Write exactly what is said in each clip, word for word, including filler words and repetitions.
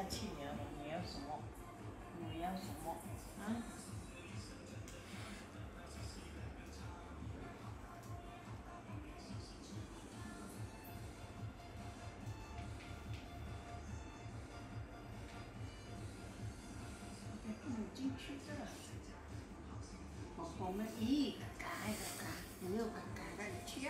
气你了，你要什么？你要什么？啊？不能进去的。宝宝们，咦，嘎嘎嘎嘎，没有嘎嘎，让你去呀。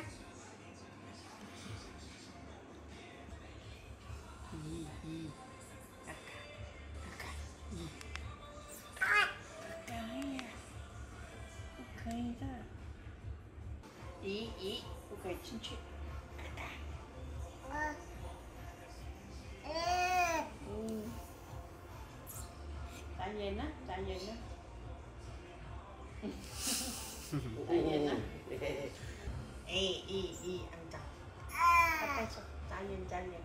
咦咦，嘎嘎嘎嘎，咦，嘎嘎呀，不可以的。咦咦，不可以进去。嘎嘎。嗯。眨眼呢？眨眼呢？眨眼呢？哎咦咦，肮脏！快带手，眨眼眨眼。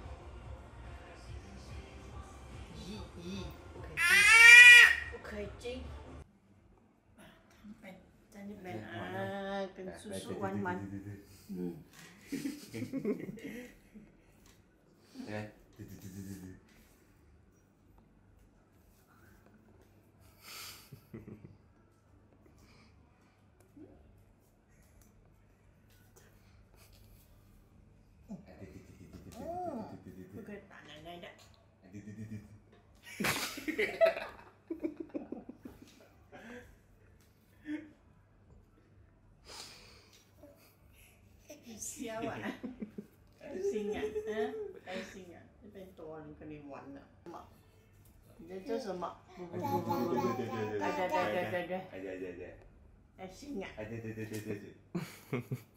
咦咦，不可以进，不可以进。啊，他们在那边啊，跟叔叔玩玩。嗯。 来，对对对对对对。 不可以打奶奶的。笑啊！开心啊！嗯，开心啊！这边多人跟你玩了。你在做什么？对对对对对对对对对对对，开心啊！ 对对对对对对。